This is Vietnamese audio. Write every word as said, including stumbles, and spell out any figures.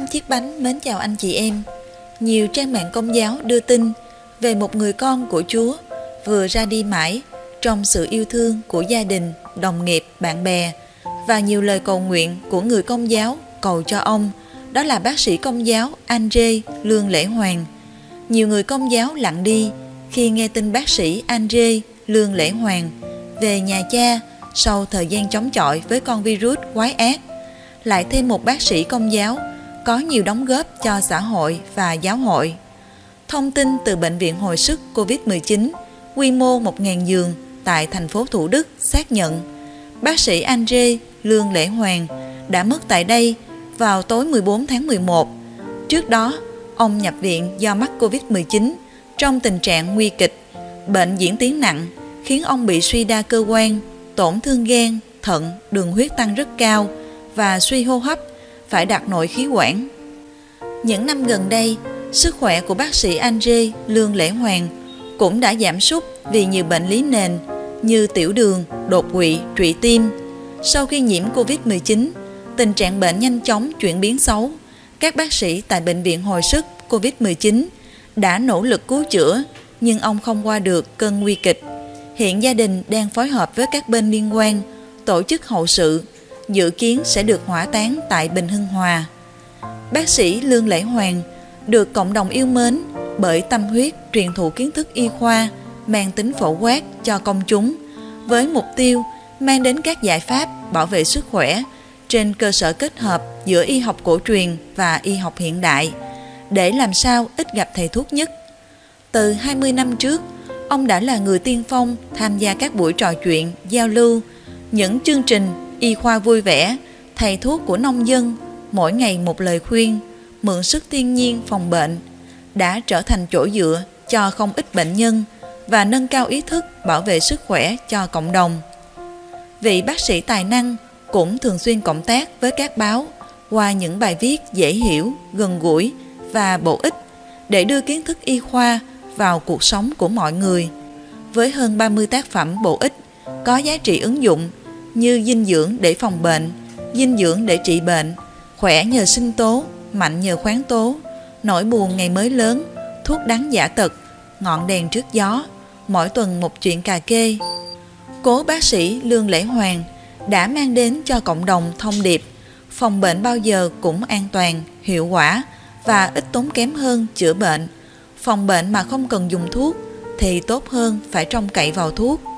Chiếc Bánh mến chào anh chị em. Nhiều trang mạng Công giáo đưa tin về một người con của Chúa vừa ra đi mãi trong sự yêu thương của gia đình, đồng nghiệp, bạn bè và nhiều lời cầu nguyện của người Công giáo cầu cho ông, đó là bác sĩ Công giáo Andre Lương Lễ Hoàng. Nhiều người Công giáo lặng đi khi nghe tin bác sĩ Andre Lương Lễ Hoàng về nhà cha sau thời gian chống chọi với con virus quái ác. Lại thêm một bác sĩ Công giáo có nhiều đóng góp cho xã hội và giáo hội. Thông tin từ Bệnh viện Hồi sức covid mười chín quy mô một nghìn giường tại thành phố Thủ Đức xác nhận bác sĩ Andre Lương Lễ Hoàng đã mất tại đây vào tối mười bốn tháng mười một. Trước đó, ông nhập viện do mắc covid mười chín trong tình trạng nguy kịch. Bệnh diễn tiến nặng khiến ông bị suy đa cơ quan, tổn thương gan, thận, đường huyết tăng rất cao và suy hô hấp, phải đặt nội khí quản. Những năm gần đây, sức khỏe của bác sĩ Andre Lương Lễ Hoàng cũng đã giảm sút vì nhiều bệnh lý nền như tiểu đường, đột quỵ, trụy tim. Sau khi nhiễm covid mười chín, tình trạng bệnh nhanh chóng chuyển biến xấu. Các bác sĩ tại Bệnh viện Hồi sức covid mười chín đã nỗ lực cứu chữa, nhưng ông không qua được cơn nguy kịch. Hiện gia đình đang phối hợp với các bên liên quan tổ chức hậu sự, dự kiến sẽ được hỏa táng tại Bình Hưng Hòa. Bác sĩ Lương Lễ Hoàng được cộng đồng yêu mến bởi tâm huyết truyền thụ kiến thức y khoa mang tính phổ quát cho công chúng, với mục tiêu mang đến các giải pháp bảo vệ sức khỏe trên cơ sở kết hợp giữa y học cổ truyền và y học hiện đại, để làm sao ít gặp thầy thuốc nhất. Từ hai mươi năm trước, ông đã là người tiên phong tham gia các buổi trò chuyện, giao lưu, những chương trình y khoa vui vẻ, thầy thuốc của nông dân, mỗi ngày một lời khuyên, mượn sức thiên nhiên phòng bệnh, đã trở thành chỗ dựa cho không ít bệnh nhân và nâng cao ý thức bảo vệ sức khỏe cho cộng đồng. Vị bác sĩ tài năng cũng thường xuyên cộng tác với các báo qua những bài viết dễ hiểu, gần gũi và bổ ích để đưa kiến thức y khoa vào cuộc sống của mọi người. Với hơn ba mươi tác phẩm bổ ích có giá trị ứng dụng như dinh dưỡng để phòng bệnh, dinh dưỡng để trị bệnh, khỏe nhờ sinh tố, mạnh nhờ khoáng tố, nỗi buồn ngày mới lớn, thuốc đắng giả tật, ngọn đèn trước gió, mỗi tuần một chuyện cà kê. Cố bác sĩ Lương Lễ Hoàng đã mang đến cho cộng đồng thông điệp phòng bệnh bao giờ cũng an toàn, hiệu quả và ít tốn kém hơn chữa bệnh. Phòng bệnh mà không cần dùng thuốc thì tốt hơn phải trông cậy vào thuốc.